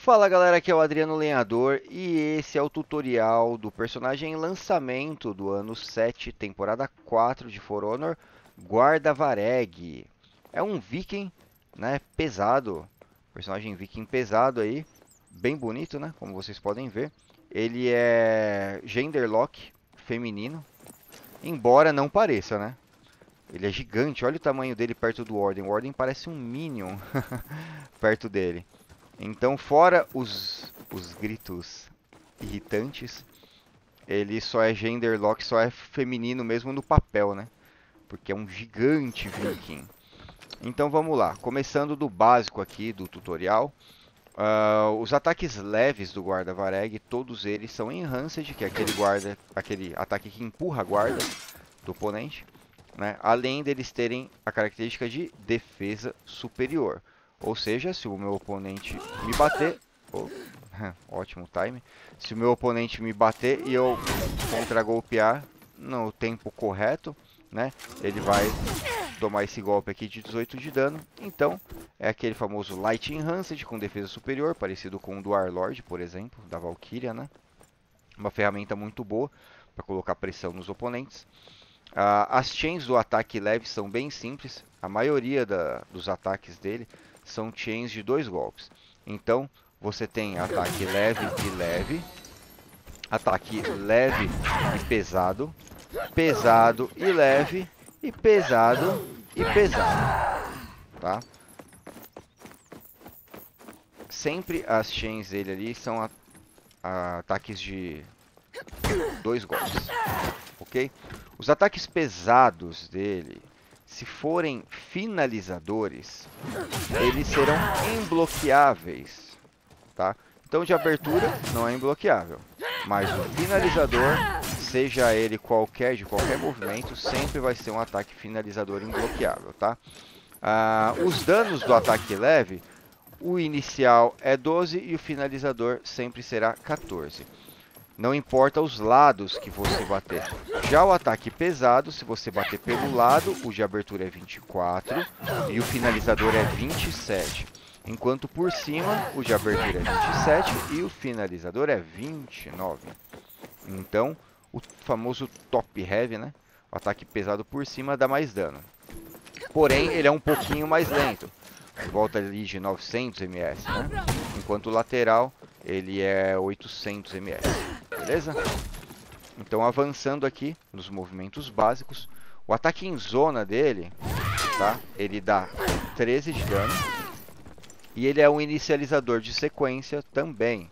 Fala galera, aqui é o Adriano Lenhador e esse é o tutorial do personagem em lançamento do ano 7, temporada 4 de For Honor, Guarda Vareg. É um viking, né, pesado, personagem viking pesado aí, bem bonito, né, como vocês podem ver. Ele é genderlock, feminino, embora não pareça, né. Ele é gigante, olha o tamanho dele perto do Warden. O Warden parece um Minion perto dele. Então, fora os gritos irritantes, ele só é genderlock, só é feminino mesmo no papel, né? Porque é um gigante viking. Então vamos lá, começando do básico aqui do tutorial. Os ataques leves do guarda Vareg, todos eles são enhanced, que é aquele ataque que empurra a guarda do oponente, né? Além deles terem a característica de defesa superior. Ou seja, se o meu oponente me bater... Oh, ótimo time. Se o meu oponente me bater e eu contra-golpear no tempo correto, né? Ele vai tomar esse golpe aqui de 18 de dano. Então, é aquele famoso Light Enhanced com defesa superior, parecido com o do Warlord, por exemplo, da Valkyria, né? Uma ferramenta muito boa para colocar pressão nos oponentes. As chains do ataque leve são bem simples. A maioria dos ataques dele são chains de 2 golpes. Então, você tem ataque leve e leve, ataque leve e pesado, pesado e leve, e pesado e pesado, tá? Sempre as chains dele ali são ataques de 2 golpes, ok? Os ataques pesados dele, se forem finalizadores, eles serão imbloqueáveis, tá? Então de abertura não é imbloqueável, mas o finalizador, seja ele de qualquer movimento, sempre vai ser um ataque finalizador imbloqueável, tá? Os danos do ataque leve, o inicial é 12 e o finalizador sempre será 14. Não importa os lados que você bater. Já o ataque pesado, se você bater pelo lado, o de abertura é 24 e o finalizador é 27. Enquanto por cima, o de abertura é 27 e o finalizador é 29. Então, o famoso top heavy, né? O ataque pesado por cima dá mais dano. Porém, ele é um pouquinho mais lento. Volta ali de 900 ms, né? Enquanto o lateral, ele é 800 ms. Beleza? Então, avançando aqui nos movimentos básicos, o ataque em zona dele, tá? Ele dá 13 de dano. E ele é um inicializador de sequência também.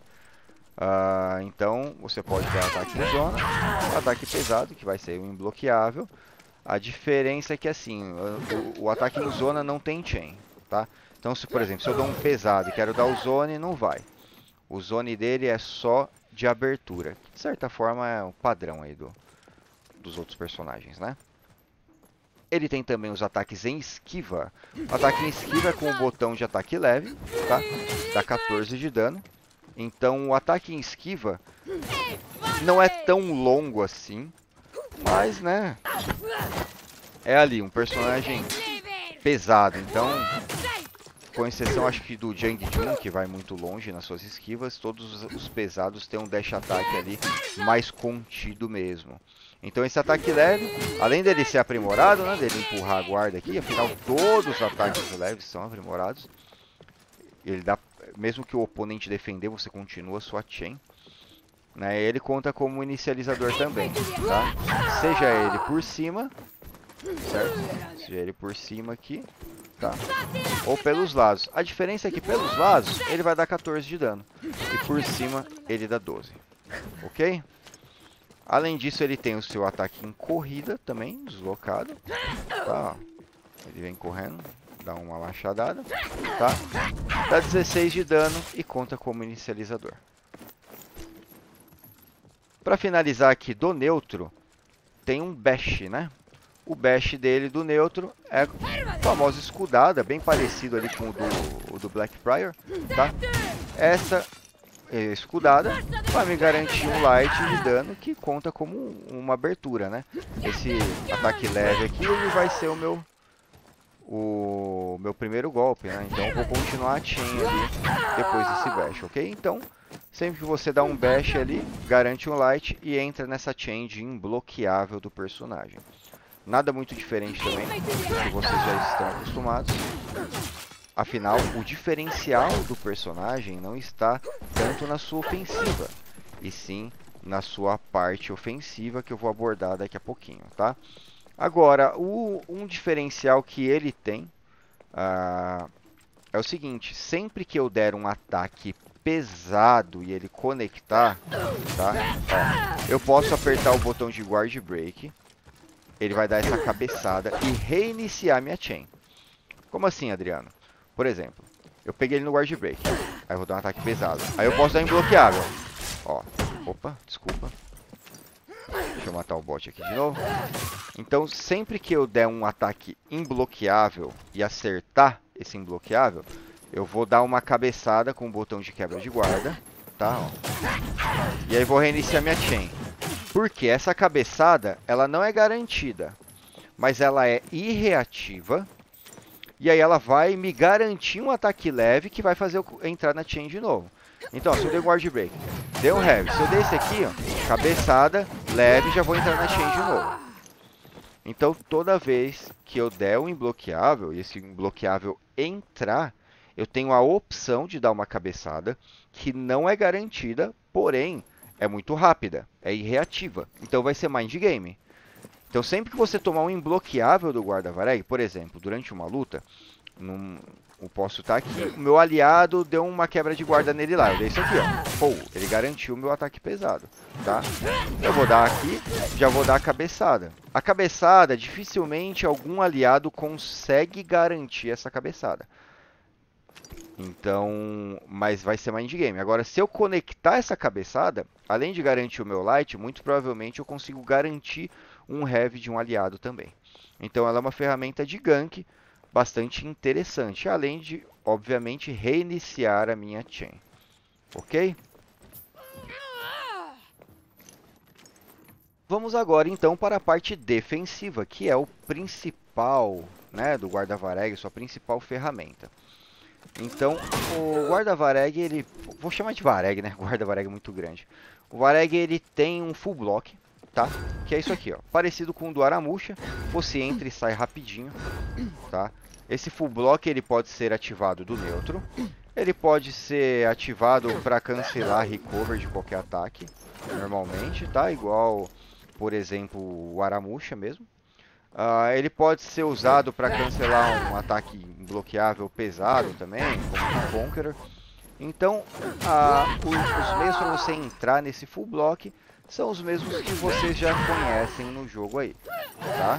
Então, você pode dar ataque em zona, ataque pesado, que vai ser um imbloqueável. A diferença é que, assim, o ataque em zona não tem chain, tá? Então, se, por exemplo, se eu dou um pesado e quero dar o zone, não vai. O zone dele é só de abertura. De certa forma, é o padrão aí dos outros personagens, né? Ele tem também os ataques em esquiva. O ataque em esquiva é com o botão de ataque leve, tá? Dá 14 de dano. Então, o ataque em esquiva não é tão longo assim, mas, né, é ali um personagem pesado. Então, com exceção, acho que do Jang Jun, que vai muito longe nas suas esquivas, todos os pesados têm um dash attack ali mais contido mesmo. Então esse ataque leve, além dele ser aprimorado, né, dele empurrar a guarda aqui, afinal todos os ataques leves são aprimorados. Ele dá, mesmo que o oponente defender, você continua sua chain. Né, ele conta como inicializador também, tá? Seja ele por cima, certo? Seja ele por cima aqui, tá? Ou pelos lados. A diferença é que pelos lados ele vai dar 14 de dano e por cima ele dá 12, ok? Além disso, ele tem o seu ataque em corrida também, deslocado, tá? Ele vem correndo, dá uma machadada, tá? Dá 16 de dano e conta como inicializador. Para finalizar aqui do neutro, tem um bash, né? O bash dele do neutro é a famosa escudada, bem parecido ali com o do Blackbriar, tá? Essa escudada vai me garantir um light de dano que conta como uma abertura, né? Esse ataque leve aqui, ele vai ser o meu primeiro golpe, né? Então eu vou continuar a chain ali depois desse bash, ok? Então, sempre que você dá um bash ali, garante um light e entra nessa chain de imbloqueável do personagem. Nada muito diferente também do que vocês já estão acostumados. Afinal, o diferencial do personagem não está tanto na sua ofensiva, e sim na sua parte ofensiva, que eu vou abordar daqui a pouquinho, tá? Agora, um diferencial que ele tem é o seguinte: sempre que eu der um ataque pesado e ele conectar, tá? Ó, eu posso apertar o botão de guard break, ele vai dar essa cabeçada e reiniciar minha chain. Como assim, Adriano? Por exemplo, eu peguei ele no guard break, aí eu vou dar um ataque pesado, aí eu posso dar imbloqueável. Ó, opa, desculpa. Deixa eu matar o bot aqui de novo. Então, sempre que eu der um ataque imbloqueável e acertar esse imbloqueável, eu vou dar uma cabeçada com o botão de quebra de guarda, tá? Ó. E aí vou reiniciar minha chain. Porque essa cabeçada, ela não é garantida, mas ela é irreativa. E aí ela vai me garantir um ataque leve que vai fazer eu entrar na chain de novo. Então, ó, se eu der guard break, deu um heavy. Se eu der esse aqui, ó, cabeçada, leve, já vou entrar na chain de novo. Então, toda vez que eu der um imbloqueável, e esse imbloqueável entrar, eu tenho a opção de dar uma cabeçada, que não é garantida, porém, é muito rápida, é irreativa. Então, vai ser mind game. Então, sempre que você tomar um imbloqueável do guarda-vareg, por exemplo, durante uma luta, eu posso estar aqui, o meu aliado deu uma quebra de guarda nele lá, eu dei isso aqui, ó. Pô, ele garantiu o meu ataque pesado, tá? Eu vou dar aqui, já vou dar a cabeçada. A cabeçada, dificilmente algum aliado consegue garantir essa cabeçada. Então, mas vai ser mind game. Agora, se eu conectar essa cabeçada, além de garantir o meu light, muito provavelmente eu consigo garantir um heavy de um aliado também. Então, ela é uma ferramenta de gank bastante interessante, além de, obviamente, reiniciar a minha chain. Ok? Vamos agora, então, para a parte defensiva, que é o principal, né, do guarda-vareg, sua principal ferramenta. Então, o guarda-vareg, ele... Vou chamar de vareg, né? Guarda-vareg é muito grande. O vareg, ele tem um full block, tá? Que é isso aqui, ó. Parecido com o do Aramusha. Você entra e sai rapidinho, tá? Esse full block, ele pode ser ativado do neutro. Ele pode ser ativado para cancelar recover de qualquer ataque, normalmente, tá? Igual, por exemplo, o Aramusha mesmo. Ele pode ser usado para cancelar um ataque bloqueável pesado também, como o Conqueror. Então, os meios para você entrar nesse full block são os mesmos que vocês já conhecem no jogo aí, tá?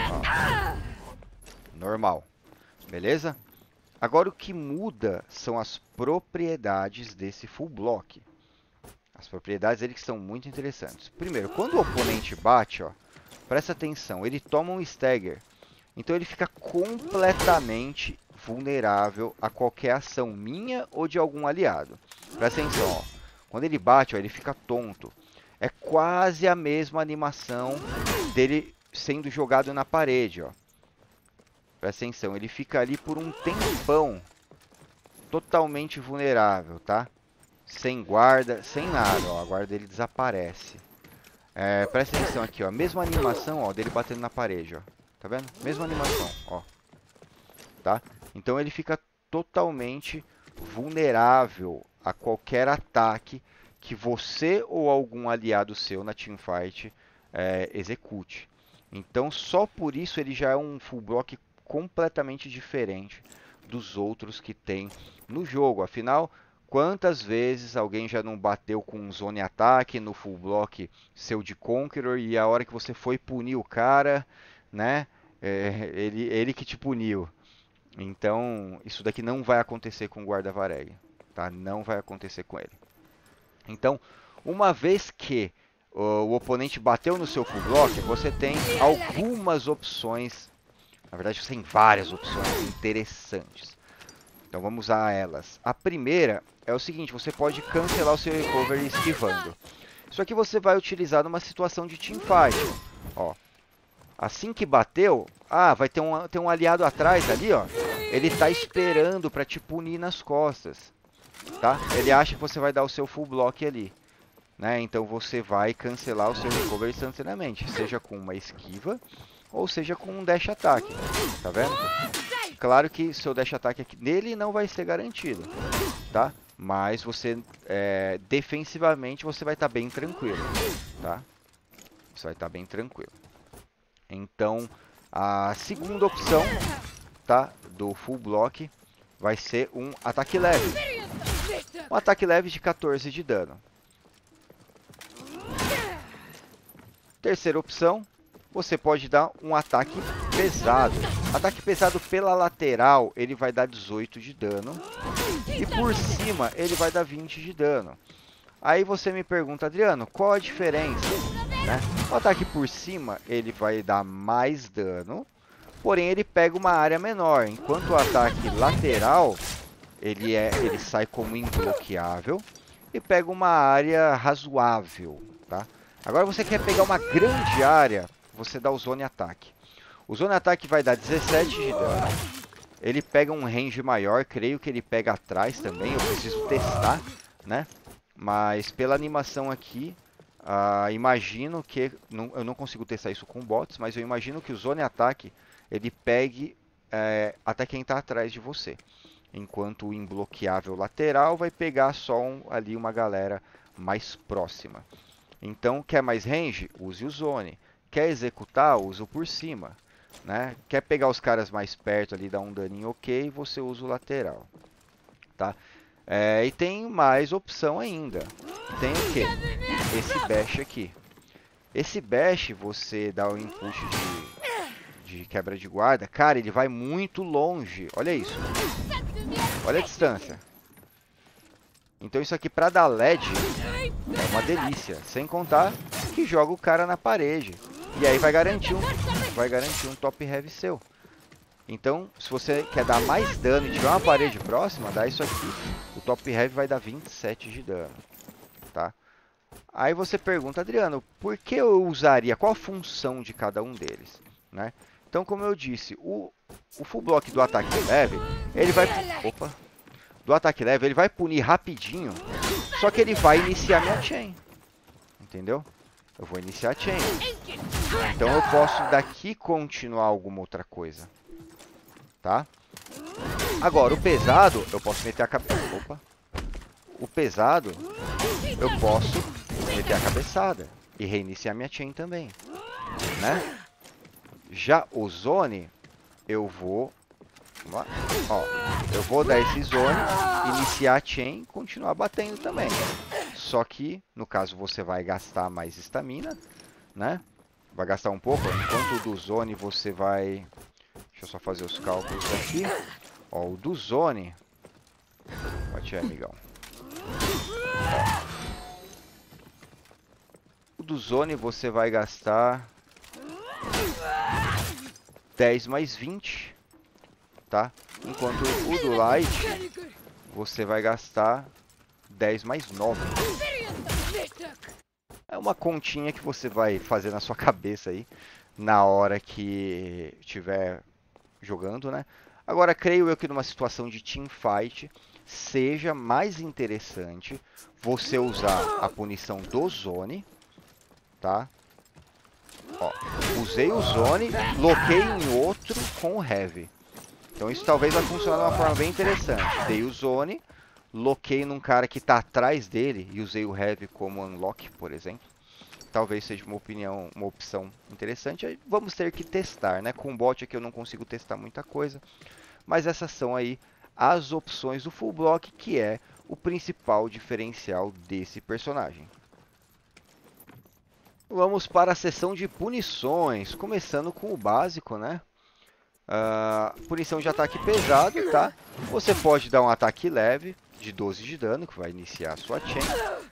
Normal, beleza? Agora o que muda são as propriedades desse full block. As propriedades dele que são muito interessantes. Primeiro, quando o oponente bate, ó, presta atenção, ele toma um stagger, então ele fica completamente vulnerável a qualquer ação minha ou de algum aliado. Presta atenção, ó. Quando ele bate, ó, ele fica tonto. É quase a mesma animação dele sendo jogado na parede, ó. Presta atenção, ele fica ali por um tempão, totalmente vulnerável, tá? Sem guarda, sem nada, ó, a guarda dele desaparece. Presta atenção aqui, ó. Mesma animação, ó, dele batendo na parede, ó. Tá vendo? Mesma animação, ó. Tá? Então ele fica totalmente vulnerável a qualquer ataque que você ou algum aliado seu na teamfight execute. Então só por isso ele já é um full block completamente diferente dos outros que tem no jogo. Afinal, quantas vezes alguém já não bateu com um zone ataque no full block seu de Conqueror e a hora que você foi punir o cara, né? Ele que te puniu. Então, isso daqui não vai acontecer com o guarda-vareg, tá? Não vai acontecer com ele. Então, uma vez que o oponente bateu no seu full block, você tem algumas opções. Na verdade, você tem várias opções interessantes. Então vamos a elas. A primeira é o seguinte, você pode cancelar o seu recovery esquivando. Isso aqui você vai utilizar numa situação de teamfight. Ó, Assim que bateu, vai ter um aliado atrás ali, ó. Ele tá esperando pra te punir nas costas, tá? Ele acha que você vai dar o seu full block ali, né? Então você vai cancelar o seu recover instantaneamente, seja com uma esquiva ou seja com um dash attack, tá vendo? Claro que seu dash attack aqui nele não vai ser garantido, tá? Mas você, defensivamente, você vai estar bem tranquilo, tá? Você vai estar bem tranquilo. Então, a segunda opção, tá, do full block vai ser um ataque leve. Um ataque leve de 14 de dano. Terceira opção, você pode dar um ataque pesado. Ataque pesado pela lateral, ele vai dar 18 de dano. E por cima, ele vai dar 20 de dano. Aí você me pergunta, Adriano, qual a diferença? Né? O ataque por cima, ele vai dar mais dano, porém ele pega uma área menor. Enquanto o ataque lateral, ele sai como imbloqueável e pega uma área razoável, tá? Agora você quer pegar uma grande área, você dá o Zone Attack. O Zone Attack vai dar 17 de dano. Ele pega um range maior, creio que ele pega atrás também, eu preciso testar, né? Mas pela animação aqui, imagino que... eu não consigo testar isso com bots, mas eu imagino que o Zone Attack, ele pegue até quem está atrás de você. Enquanto o imbloqueável lateral vai pegar só ali uma galera mais próxima. Então, quer mais range? Use o Zone. Quer executar? Usa o por cima. Né? Quer pegar os caras mais perto ali, dar um daninho ok, você usa o lateral. Tá? E tem mais opção ainda. Tem o quê? Esse bash aqui. Esse bash, você dá o input de quebra de guarda. Cara, ele vai muito longe. Olha isso. Olha a distância. Então isso aqui para dar LED é uma delícia. Sem contar que joga o cara na parede. E aí vai garantir um top heavy seu. Então, se você quer dar mais dano e tiver uma parede próxima, dá isso aqui. O top heavy vai dar 27 de dano. Tá? Aí você pergunta, Adriano, por que eu usaria? Qual a função de cada um deles? Né? Então, como eu disse, o full block do ataque leve, ele vai... Opa! Do ataque leve, ele vai punir rapidinho, só que ele vai iniciar minha chain. Entendeu? Eu vou iniciar a chain. Então eu posso daqui continuar alguma outra coisa. Tá? Agora, o pesado, eu posso meter a cabeça. Opa! O pesado, eu posso meter a cabeçada e reiniciar minha chain também. Né? Já o Zone, eu vou... Vamos lá. Ó, eu vou dar esse Zone, iniciar a chain e continuar batendo também. Só que, no caso, você vai gastar mais estamina, né? Vai gastar um pouco. Enquanto o do Zone você vai... Deixa eu só fazer os cálculos aqui. Ó, o do Zone... Pode ir, amigão. Ó. O do Zone você vai gastar 10 mais 20, tá? Enquanto o do Light você vai gastar 10 mais 9. É uma continha que você vai fazer na sua cabeça aí na hora que estiver jogando, né? Agora, creio eu que numa situação de teamfight seja mais interessante você usar a punição do Zone, tá? Ó, usei o Zone, loquei em outro com o Heavy. Então isso talvez vai funcionar de uma forma bem interessante. Dei o Zone, loquei num cara que está atrás dele e usei o Heavy como unlock, por exemplo. Talvez seja uma opção interessante. Aí vamos ter que testar, né? Com o bot aqui eu não consigo testar muita coisa. Mas essas são aí as opções do full block, que é o principal diferencial desse personagem. Vamos para a seção de punições, começando com o básico, né? Punição de ataque pesado, tá? Você pode dar um ataque leve de 12 de dano, que vai iniciar a sua chain.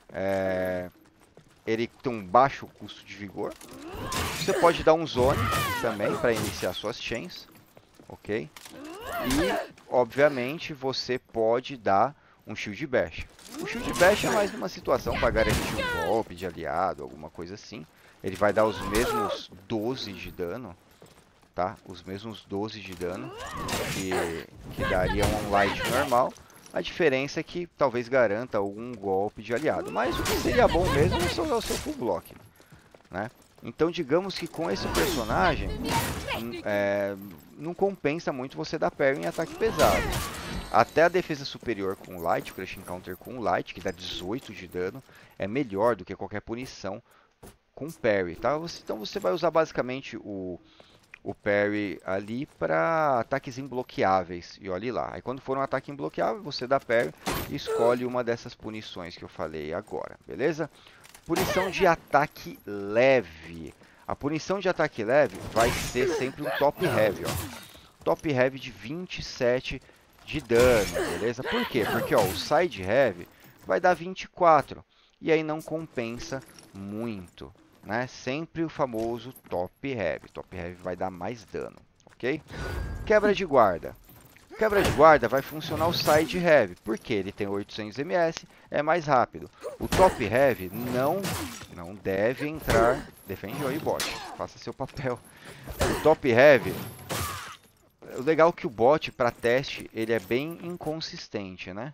Ele tem um baixo custo de vigor. Você pode dar um Zone também para iniciar suas chains, ok? E, obviamente, você pode dar um Shield Bash. O Shield Bash é mais uma situação para garantir um golpe de aliado, alguma coisa assim. ele vai dar os mesmos 12 de dano, tá? Os mesmos 12 de dano que daria um Light normal. A diferença é que talvez garanta algum golpe de aliado. Mas o que seria bom mesmo é só o seu full block, né? Então digamos que com esse personagem não compensa muito você dar parry em ataque pesado. Até a defesa superior com Light, Crushing Counter com Light, que dá 18 de dano, é melhor do que qualquer punição com parry, tá? Então você vai usar basicamente o parry ali para ataques imbloqueáveis. E olhe lá. Aí quando for um ataque imbloqueável, você dá parry e escolhe uma dessas punições que eu falei agora, beleza? Punição de ataque leve. A punição de ataque leve vai ser sempre um top heavy, ó. Top heavy de 27 de dano, beleza? Por quê? Porque ó, o side heavy vai dar 24 e aí não compensa muito, né? Sempre o famoso top heavy. Top heavy vai dar mais dano, ok? Quebra de guarda. Quebra de guarda vai funcionar o side heavy, porque ele tem 800 ms, é mais rápido. O top heavy não deve entrar. Defende aí, bot. Faça seu papel. O top heavy, o legal é que o bot para teste ele é bem inconsistente, né?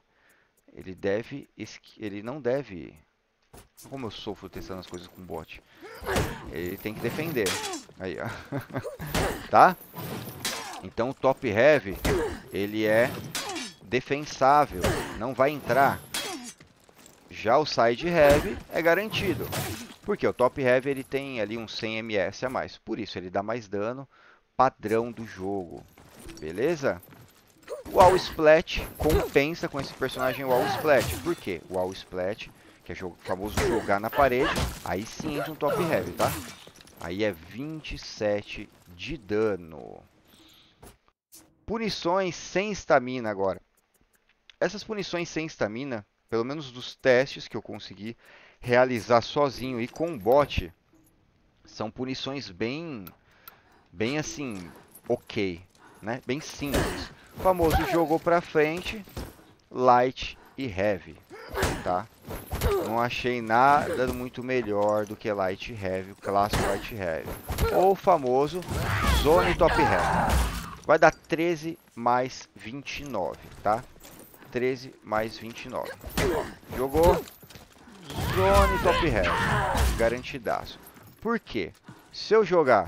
Ele não deve. Como eu sofro testando as coisas com bot. Ele tem que defender. Aí, ó. Tá? Então o top heavy, ele é defensável, não vai entrar. Já o side heavy é garantido. Porque o top heavy ele tem ali uns 100 ms a mais. Por isso ele dá mais dano padrão do jogo. Beleza? O Wall Splat compensa com esse personagem Wall Splat. Por quê? O Wall Splat, que é o famoso jogar na parede, aí sim entra um top heavy, tá? Aí é 27 de dano. Punições sem estamina agora. Essas punições sem estamina, pelo menos dos testes que eu consegui realizar sozinho e com bot, são punições bem assim, ok, né? Bem simples. O famoso jogou pra frente, light e heavy, tá? Não achei nada muito melhor do que light e heavy, o clássico light e heavy. Ou o famoso zone top heavy. Vai dar 13 mais 29, tá? 13 mais 29. Ó, jogou. Zone top heavy. Garantidaço. Por quê? Se eu jogar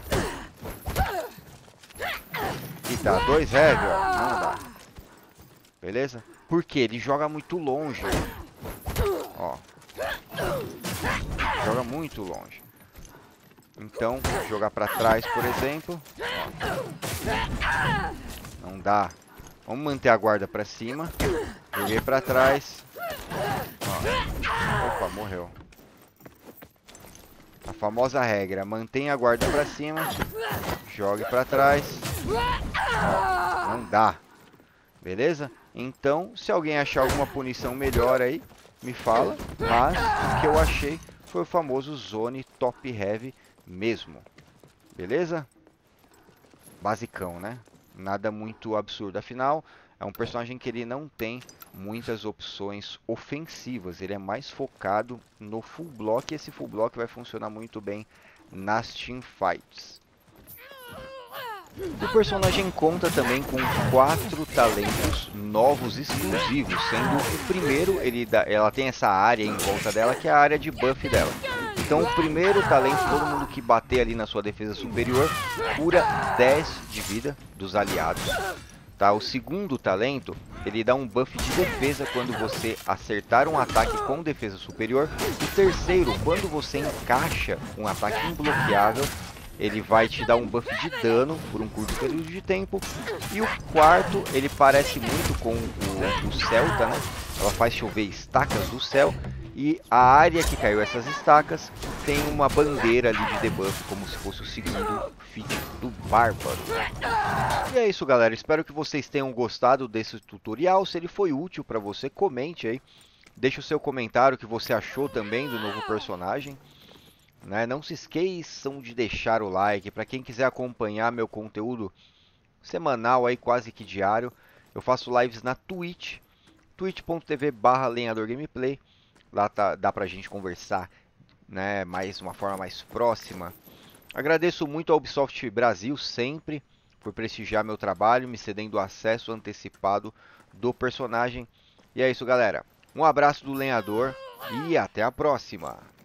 e dar 2 heavy, ó, não dá. Beleza? Porque ele joga muito longe. Ó. Joga muito longe. Então, jogar pra trás, por exemplo. Ó. Não dá. Vamos manter a guarda pra cima. Joguei pra trás. Ó. Opa, morreu. A famosa regra. Mantenha a guarda pra cima. Jogue pra trás. Ó. Não dá. Beleza? Então, se alguém achar alguma punição melhor aí, me fala. Mas o que eu achei foi o famoso Zone Top Heavy mesmo. Beleza? Basicão, né? Nada muito absurdo. Afinal, é um personagem que ele não tem muitas opções ofensivas. Ele é mais focado no full block. E esse full block vai funcionar muito bem nas teamfights. O personagem conta também com 4 talentos novos exclusivos, sendo o primeiro, ela tem essa área em volta dela, que é a área de buff dela. Então o primeiro talento, todo mundo que bater ali na sua defesa superior, cura 10 de vida dos aliados. Tá? O segundo talento, ele dá um buff de defesa quando você acertar um ataque com defesa superior. O terceiro, quando você encaixa um ataque imbloqueável, ele vai te dar um buff de dano por um curto período de tempo. E o quarto, ele parece muito com o Celta, né? Ela faz chover estacas do céu. E a área que caiu essas estacas tem uma bandeira ali de debuff, como se fosse o segundo feat do Bárbaro. E é isso, galera. Espero que vocês tenham gostado desse tutorial. Se ele foi útil para você, comente aí. Deixe o seu comentário o que você achou também do novo personagem. Né? Não se esqueçam de deixar o like. Para quem quiser acompanhar meu conteúdo semanal, aí, quase que diário, eu faço lives na Twitch, twitch.tv/lenhadorgameplay. Lá dá pra gente conversar né, uma forma mais próxima. Agradeço muito ao Ubisoft Brasil sempre por prestigiar meu trabalho, me cedendo acesso antecipado do personagem. E é isso, galera. Um abraço do lenhador e até a próxima.